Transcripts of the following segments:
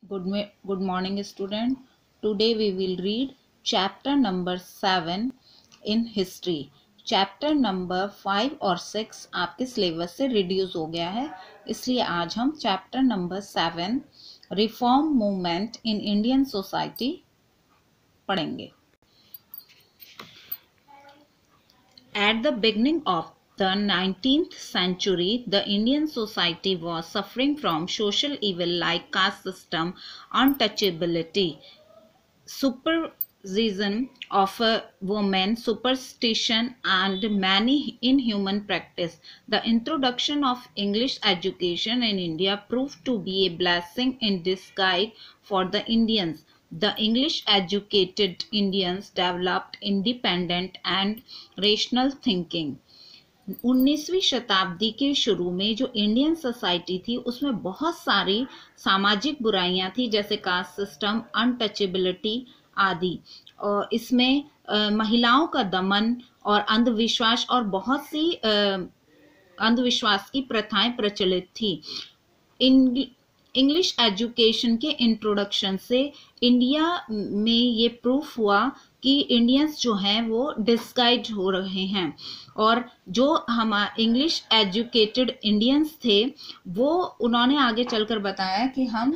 Good morning, student. Today we will read chapter number 7 in history. Chapter number 5 और 6 आपके syllabus से reduce हो गया है, इसलिए आज हम chapter number 7 reform movement in Indian society पढ़ेंगे. At the beginning of the 19th century, the Indian society was suffering from social evil like caste system, untouchability, superstition of women, superstition, and many inhuman practice. The introduction of English education in India proved to be a blessing in disguise for the Indians. The English educated Indians developed independent and rational thinking. 19वीं शताब्दी के शुरू में जो Indian society थी उसमें बहुत सारी सामाजिक बुराइयां थी, जैसे कास्ट सिस्टम, अनटचेबिलिटी आदि. और इसमें महिलाओं का दमन और अंधविश्वास और बहुत सी अंधविश्वास की प्रथाएं प्रचलित थी. इंग्लिश एजुकेशन के इंट्रोडक्शन से इंडिया में ये प्रूफ हुआ कि इंडियंस जो हैं वो डिस्गाइज हो रहे हैं, और जो हम इंग्लिश एजुकेटेड इंडियंस थे वो उन्होंने आगे चलकर बताया कि हम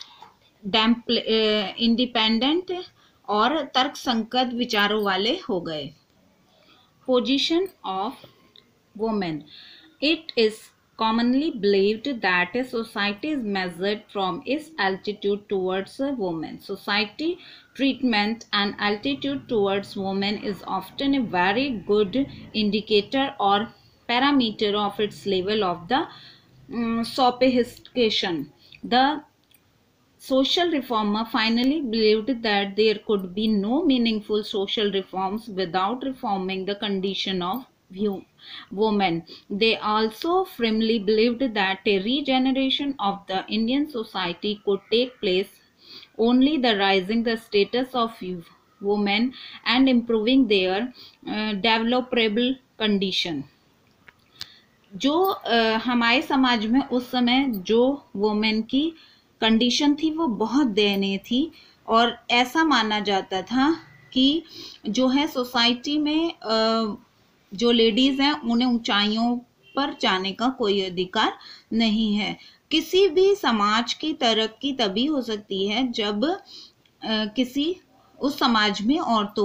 इंडिपेंडेंट और तर्कसंगत विचारों वाले हो गए. Position of women. It is commonly believed that a society is measured from its altitude towards a woman. Society treatment and altitude towards women is often a very good indicator or parameter of its level of the sophistication. The social reformer finally believed that there could be no meaningful social reforms without reforming the condition of women. They also firmly believed that a regeneration of the Indian society could take place only by raising the status of women and improving their developable condition. जो हमारे समाज में उस समय जो women की condition थी वो बहुत दयनीय थी, और ऐसा माना जाता था कि जो है सोसाइटी में जो लेडीज हैं उन्हें ऊंचाइयों पर जाने का कोई अधिकार नहीं है. किसी भी समाज की तरक्की तभी हो सकती है जब किसी उस समाज में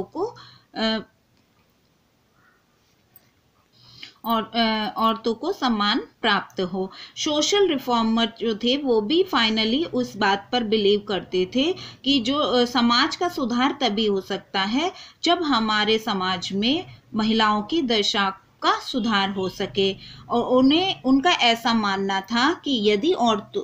औरतों को सम्मान प्राप्त हो. सोशल रिफॉर्मर जो थे वो भी फाइनली उस बात पर बिलीव करते थे कि जो समाज का सुधार तभी हो सकता है जब हमारे समाज में महिलाओं की दशा का सुधार हो सके, और उनका ऐसा मानना था कि यदि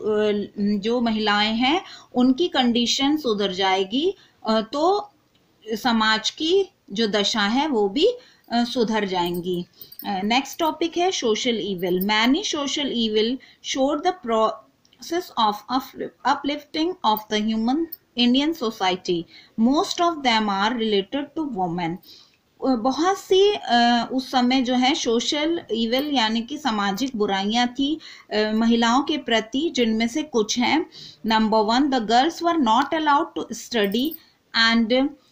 जो महिलाएं हैं उनकी कंडीशन सुधर जाएगी तो समाज की जो दशा है वो भी सुधर जाएंगी. नेक्स्ट टॉपिक है social evil. Many social evil showed the process of uplifting of the human Indian society. Most of them are related to women. बहुत सी उस समय जो है सोशल इविल यानी कि सामाजिक बुराइयां थी महिलाओं के प्रति, जिनमें से कुछ हैं. Number 1, the girls were not allowed to study and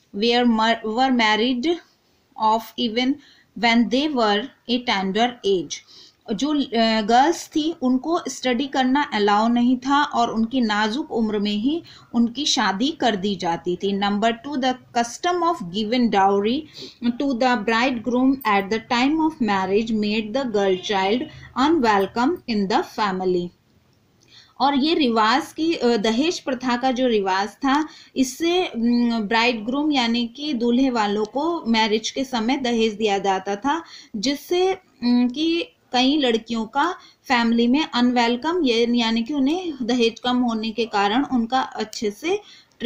were married off even when they were a tender age. जो गर्ल्स थी उनको स्टडी करना अलाउ नहीं था और उनकी नाजुक उम्र में ही उनकी शादी कर दी जाती थी. Number 2, the custom of given dowry to the bride groom at the time of marriage made the girl child unwelcome in the family. और ये रिवाज की दहेज प्रथा का जो रिवाज था, इससे ब्राइड ग्रूम यानी कि दूल्हे वालों को मैरिज के समय दहेज दिया जाता था, जिससे कि कई लड़कियों का फैमिली में अनवेलकम यानी कि उन्हें दहेज कम होने के कारण उनका अच्छे से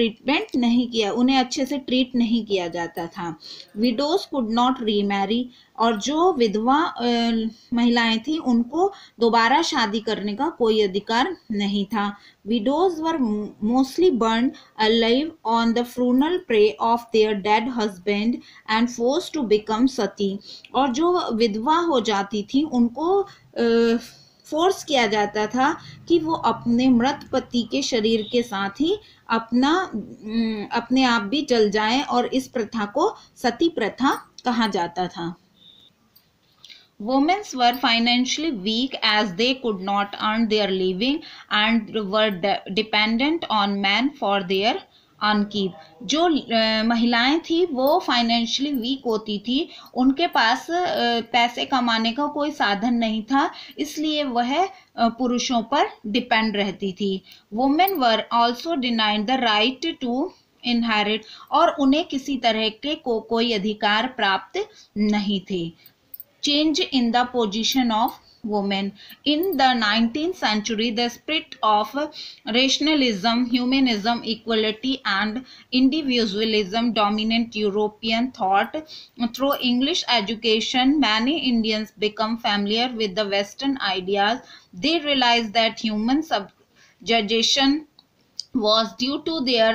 उन्हें अच्छे से ट्रीट नहीं किया जाता था. Widows could not remarry. और जो विधवा महिलाएं थी उनको दोबारा शादी करने का कोई अधिकार नहीं था. Widows were mostly burn alive on the funeral pyre of their dead husband and forced to become sati. और जो विधवा हो जाती थी उनको फोर्स किया जाता था कि वो अपने मृत पति के शरीर के साथ ही अपने आप भी जल जाएं, और इस प्रथा को सती प्रथा कहा जाता था। Women were financially weak as they could not earn their living and were dependent on men for their अनकीप। जो महिलाएं थी वो फाइनेंशियली वीक होती थी, उनके पास पैसे कमाने का कोई साधन नहीं था, इसलिए वह पुरुषों पर डिपेंड रहती थी। Women were also denied the right to inherit, और उन्हें किसी तरह के कोई अधिकार प्राप्त नहीं थे। Change in the position of women. In the 19th century, the spirit of rationalism, humanism, equality, and individualism dominate European thought. Through English education, many Indians become familiar with the Western ideas. They realize that human subjugation was due to their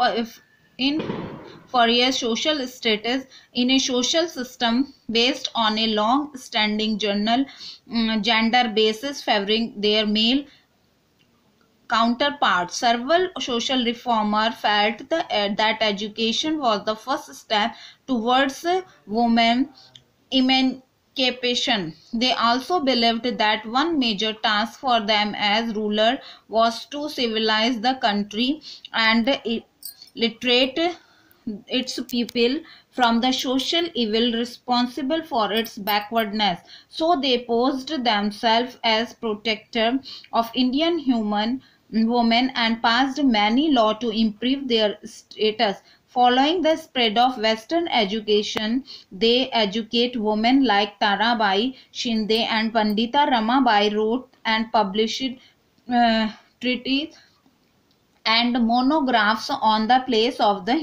inferior social status in a social system based on a long-standing gender basis favoring their male counterparts. Several social reformers felt that education was the first step towards women emancipation. They also believed that one major task for them as ruler was to civilize the country and literate its people from the social evil responsible for its backwardness. So they posed themselves as protector of Indian women and passed many laws to improve their status. Following the spread of Western education, they educate women like Tarabai Shinde and Pandita Ramabai wrote and published treatises and monographs on the place of the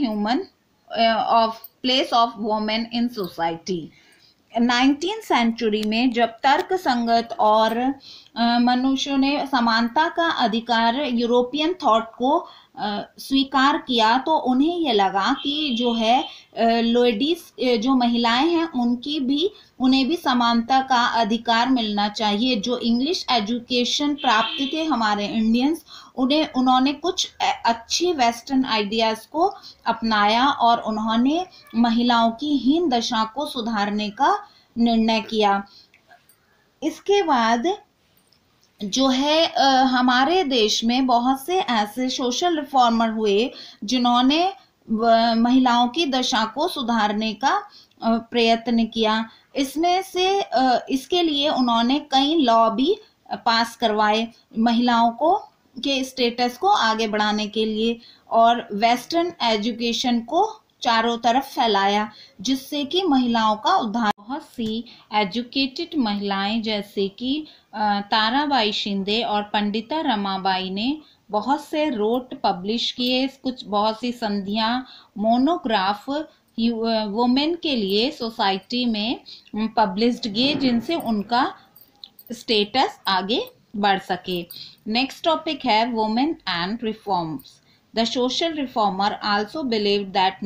place of women in society. 19th century में जब तर्क संगत और मनुष्यों ने समानता का अधिकार यूरोपियन थॉट को स्वीकार किया, तो उन्हें यह लगा कि जो है लेडीज जो महिलाएं हैं उन्हें भी समानता का अधिकार मिलना चाहिए। जो इंग्लिश एजुकेशन प्राप्त थे हमारे इंडियंस, उन्होंने कुछ अच्छी वेस्टर्न आइडियाज को अपनाया और उन्होंने महिलाओं की हीन दशा को सुधारने का निर्णय किया। इसके बाद जो है हमारे देश में बहुत से ऐसे सोशल रिफॉर्मर हुए जिन्होंने महिलाओं की दशा को सुधारने का प्रयत्न किया। इसमें से इसके लिए उन्होंने कई लॉ भी पास करवाए महिलाओं के स्टेटस को आगे बढ़ाने के लिए, और वेस्टर्न एजुकेशन को चारों तरफ फैलाया, जिससे कि महिलाओं का उद्धार। बहुत सी एजुकेटेड महिलाएं जैसे कि ताराबाई शिंदे और पंडिता रमाबाई ने बहुत से रोट पब्लिश किए, बहुत सी संधियां, मोनोग्राफ वुमेन के लिए सोसाइटी में पब्लिश्ड किए, जिनसे उनका स्टेटस आगे बढ़ सके। नेक्स्ट टॉपिक है women and reforms. The social reformer also believed that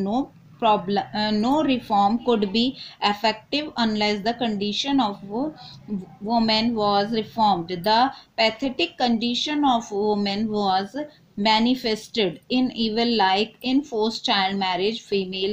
no reform could be effective unless the condition of women was reformed. The pathetic condition of women was manifested in evil like in forced child marriage, female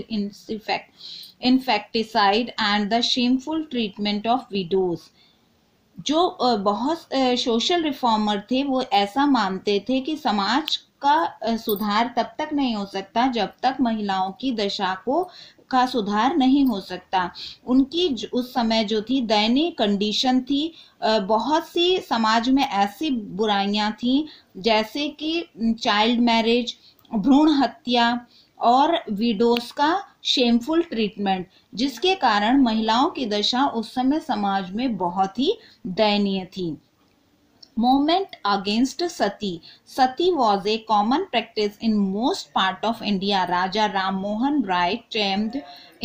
infanticide, and the shameful treatment of widows. जो बहुत social reformer थे वो ऐसा मानते थे कि समाज का सुधार तब तक नहीं हो सकता जब तक महिलाओं की दशा का सुधार नहीं हो सकता। उनकी उस समय जो थी दयनीय कंडीशन थी। बहुत सी समाज में ऐसी बुराइयां थी जैसे कि चाइल्ड मैरिज, भ्रूण हत्या और विडोज का शेमफुल ट्रीटमेंट, जिसके कारण महिलाओं की दशा उस समय समाज में बहुत ही दयनीय थी। Movement against sati. Sati was a common practice in most part of India. Raja Ram Mohan Rai termed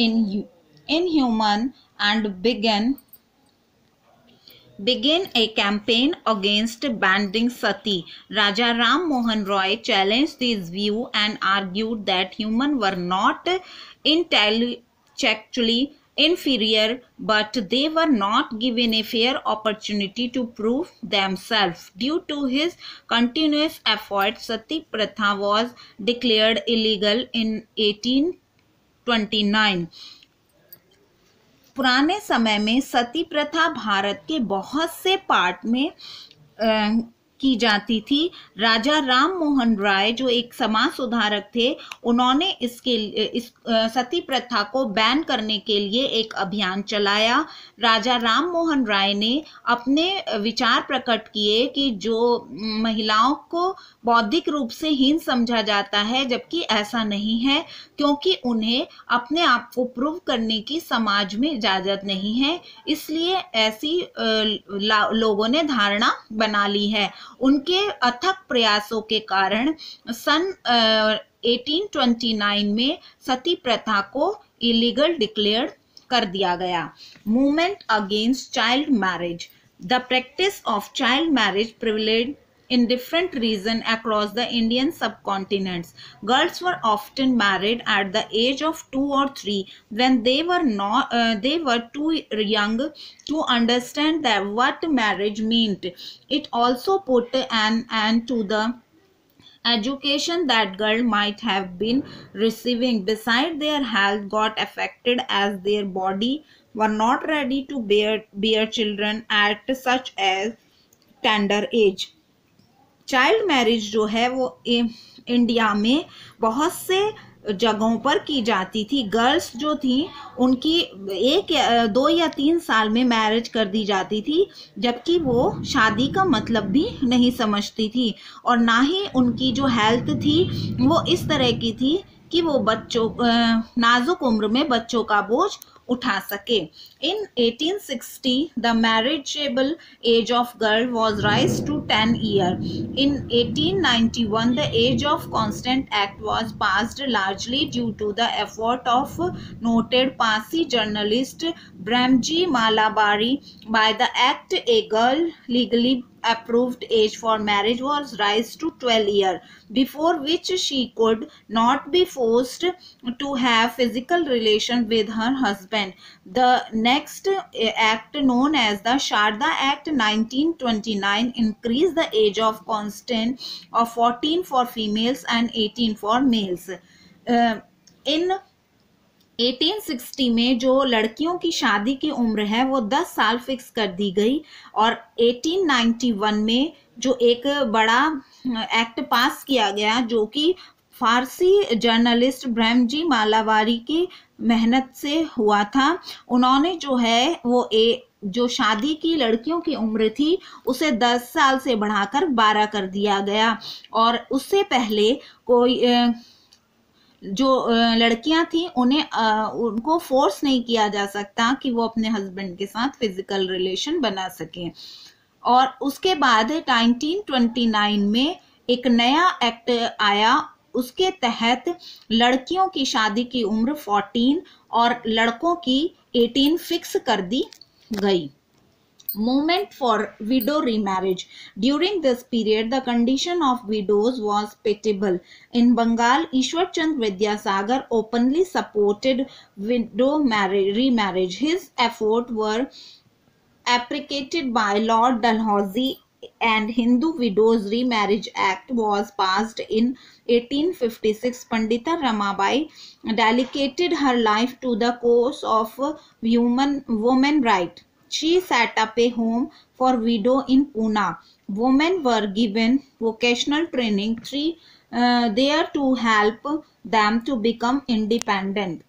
inhuman and began a campaign against banning sati. Raja Ram Mohan Roy challenged this view and argued that humans were not intellectually inferior, but they were not given a fair opportunity to prove themselves. Due to his continuous efforts, Sati Pratha was declared illegal in 1829. पुराने समय में सती प्रथा भारत के बहुत से part में की जाती थी। राजा राम मोहन राय जो एक समाज सुधारक थे, उन्होंने इस सती प्रथा को बैन करने के लिए एक अभियान चलाया। राजा राम मोहन राय ने अपने विचार प्रकट किए कि जो महिलाओं को बौद्धिक रूप से हीन समझा जाता है, जबकि ऐसा नहीं है, क्योंकि उन्हें अपने आप को प्रूव करने की समाज में इजाजत नहीं है। इसलिए ऐसी लोगों ने धारणा बना ली है। उनके अथक प्रयासों के कारण सन 1829 में सती प्रथा को इलीगल डिक्लेयर कर दिया गया। Movement against child marriage. The practice of child marriage privilege in different regions across the Indian subcontinents. Girls were often married at the age of 2 or 3 when they were too young to understand that what marriage meant. It also put an end to the education that girl might have been receiving. Besides, their health got affected as their body were not ready to bear children at such a tender age. Child marriage जो है वो India में बहुत से जगहों पर की जाती थी। गर्ल्स जो थी उनकी 1 या 2 या 3 साल में मैरिज कर दी जाती थी, जबकि वो शादी का मतलब भी नहीं समझती थी, और ना ही उनकी जो हेल्थ थी वो इस तरह की थी कि वो बच्चों नाजुक उम्र में बच्चों का बोझ उठा सके। In 1860, the marriageable age of girl was raised to 10 years. In 1891, the age of consent act was passed largely due to the effort of noted Parsi journalist Brahmji Malabari. By the act, a girl legally approved age for marriage was raised to 12 years, before which she could not be forced to have physical relation with her husband. The next act, known as the Sharda Act 1929, increased the age of consent of 14 for females and 18 for males. In 1860 में जो लड़कियों की शादी की उम्र है वो 10 साल फिक्स कर दी गई, और 1891 में जो एक बड़ा एक्ट पास किया गया जो कि फारसी जर्नलिस्ट ब्रह्मजी मालावारी की मेहनत से हुआ था। उन्होंने जो है वो जो शादी की लड़कियों की उम्र थी उसे 10 साल से बढ़ाकर 12 कर दिया गया, और उससे पहले कोई जो लड़कियां थी उनको फोर्स नहीं किया जा सकता कि वो अपने हस्बैंड के साथ फिजिकल रिलेशन बना सकें। और उसके बाद 1929 में एक नया एक्ट आया, उसके तहत लड़कियों की शादी की उम्र 14 और लड़कों की 18 फिक्स कर दी गई। Movement for widow remarriage. During this period, the condition of widows was pitiable. In Bengal, Ishwar Chand Vidyasagar openly supported widow remarriage. His efforts were appreciated by Lord Dalhousie, and Hindu Widows Remarriage Act was passed in 1856. Pandita Ramabai dedicated her life to the cause of women right. She set up a home for widow in Pune. Women were given vocational training there to help them to become independent.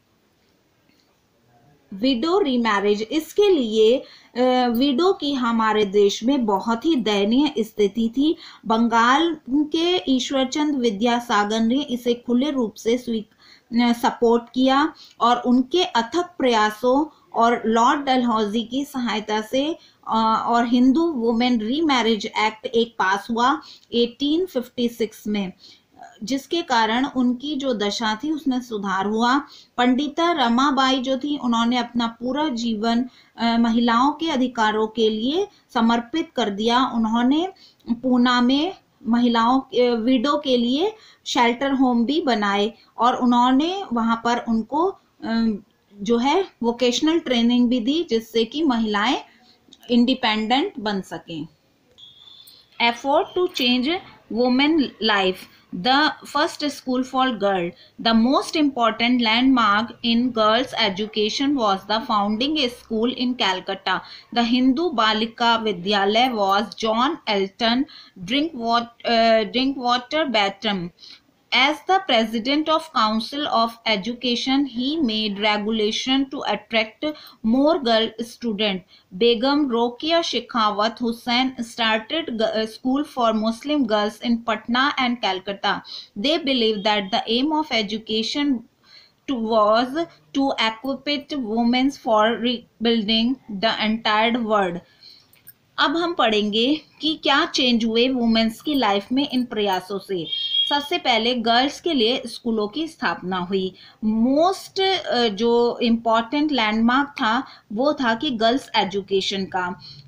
Widow remarriage, इसके लिए window की हमारे देश में बहुत ही दयनीय स्थिति थी। बंगाल के ईश्वरचंद विद्यासागर ने इसे खुले रूप से सपोर्ट किया, और उनके अथक प्रयासों और लॉर्ड डलहौजी की सहायता से और हिंदू वुमेन रीमैरिज एक्ट एक पास हुआ 1856 में, जिसके कारण उनकी जो दशा थी उसमें सुधार हुआ। पंडिता रमाबाई जो थी उन्होंने अपना पूरा जीवन महिलाओं के अधिकारों के लिए समर्पित कर दिया। उन्होंने पूना में महिलाओं विडो के लिए शेल्टर होम भी बनाए, और उन्होंने वहां पर उनको जो है वोकेशनल ट्रेनिंग भी दी, जिससे कि महिलाएं इंडिपेंडेंट बन सकें। Effort to change women life. The first school for girl. The most important landmark in girls' education was the founding a school in Calcutta. The Hindu Balika Vidyalaya was John Elton Drinkwater Batum. As the president of Council of Education, he made regulation to attract more girl students. Begum Rokeya Shekhawat Hussain started a school for Muslim girls in Patna and Calcutta. They believed that the aim of education was to equip women for rebuilding the entire world. अब हम पढ़ेंगे कि क्या change हुए women's की life में इन प्रयासों से। सबसे पहले गर्ल्स के लिए स्कूलों की स्थापना हुई। मोस्ट जो इम्पोर्टेंट लैंडमार्क था वो था कि गर्ल्स एजुकेशन का।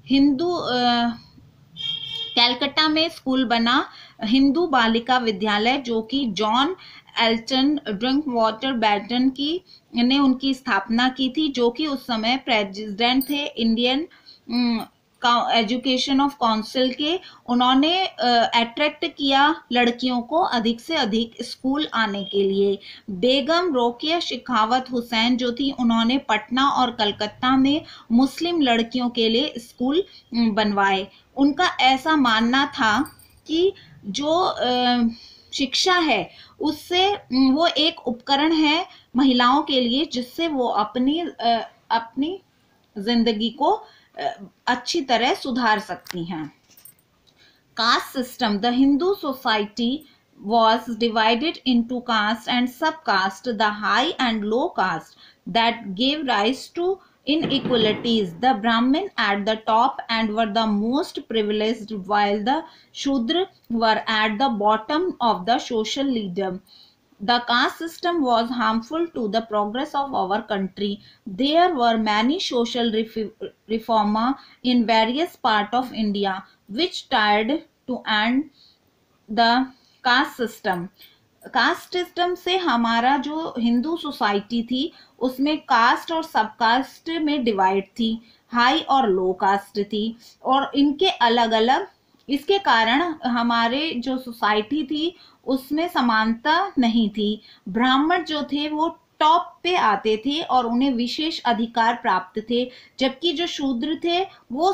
कैलकटा में स्कूल बना हिंदू बालिका विद्यालय, जो कि जॉन एल्टन ड्रिंकवाटर बैटन ने उनकी स्थापना की थी, जो कि उस समय प्रेसिडेंट थे इंडियन एजुकेशन ऑफ काउंसिल के। उन्होंने अट्रैक्ट किया लड़कियों को अधिक से अधिक स्कूल आने के लिए। बेगम रोकेया शेखावत हुसैन जो थी, उन्होंने पटना और कलकत्ता में मुस्लिम लड़कियों के लिए स्कूल बनवाए। उनका ऐसा मानना था कि जो शिक्षा है उससे वो एक उपकरण है महिलाओं के लिए, जिससे वो अपनी जिंदगी को अच्छी तरह सुधार सकती हैं। Caste system. The Hindu society was divided into caste and subcaste, the high and low caste, that gave rise to inequalities. The Brahmin at the top and were the most privileged, while the Shudra were at the bottom of the social ladder. The caste system was harmful to the progress of our country. There were many social reformers in various parts of India which tried to end the caste system. Caste system से हमारा जो Hindu society थी उसमें cast और सब cast में divide थी, high और लो कास्ट थी, और इनके अलग अलग, इसके कारण हमारे जो सोसाइटी थी उसमें समानता नहीं थी। ब्राह्मण जो थे वो टॉप पे आते थे और उन्हें विशेष अधिकार प्राप्त थे, जबकि जो शूद्र थे वो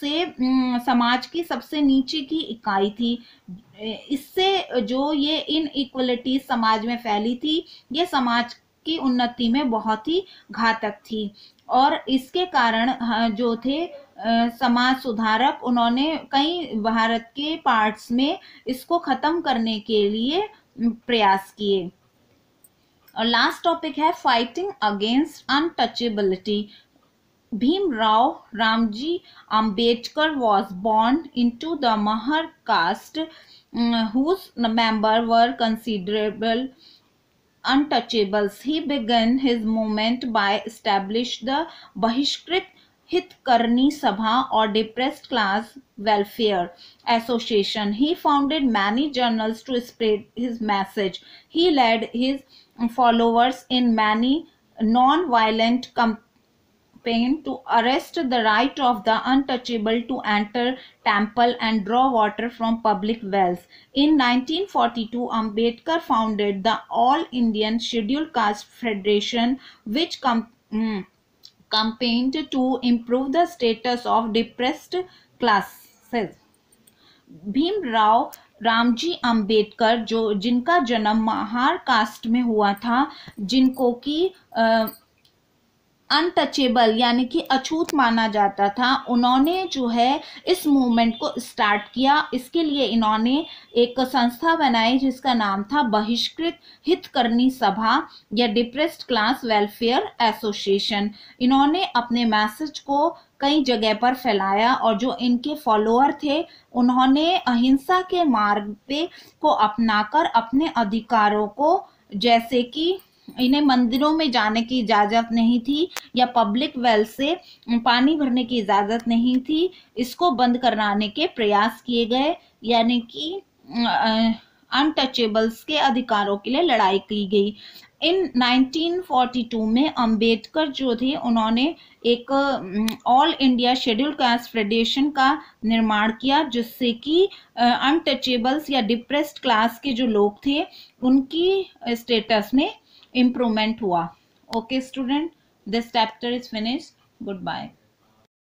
समाज की सबसे नीचे की इकाई थी। इससे जो ये इनइक्वलिटी समाज में फैली थी, ये समाज की उन्नति में बहुत ही घातक थी, और इसके कारण जो थे समाज सुधारक, उन्होंने कई भारत के पार्ट्स में इसको खत्म करने के लिए प्रयास किए। और लास्ट टॉपिक है fighting against untouchability. Bhimrao Ramji Ambedkar was born into the Mahar caste, whose members were considerable untouchables. He began his movement by establishing the Bahishkrit Hitkarni Sabha or Depressed Class Welfare Association. He founded many journals to spread his message. He led his followers in many non-violent to arrest the right of the untouchable to enter temple and draw water from public wells. In 1942, Ambedkar founded the All Indian Scheduled Caste Federation, which campaigned to improve the status of depressed classes. Bhimrao Ramji Ambedkar जिनका जन्म Mahar cast में हुआ था, जिनको की untouchable यानी कि अछूत माना जाता था, उन्होंने जो है इस मूवमेंट को स्टार्ट किया। इसके लिए इन्होंने एक संस्था बनाई जिसका नाम था बहिष्कृत हितकर्नी सभा या डिप्रेस्ड क्लास वेलफेयर एसोसिएशन। इन्होंने अपने मैसेज को कई जगह पर फैलाया, और जो इनके फॉलोअर थे उन्होंने अहिंसा के मार्ग पे को अपनाकर अपने अधिकारों को, जैसे कि इन्हें मंदिरों में जाने की इजाजत नहीं थी या पब्लिक वेल से पानी भरने की इजाजत नहीं थी, इसको बंद कराने के प्रयास किए गए। यानी कि अनटचेबल्स के अधिकारों के लिए लड़ाई की गई। इन 1942 में अंबेडकर जो थे उन्होंने एक all India scheduled caste federation का निर्माण किया, जिससे कि अनटचेबल्स या डिप्रेस्ड क्लास के जो लोग थे उनकी स्टेटस में इम्प्रूवमेंट हुआ। Okay student, this chapter is finished. Good bye.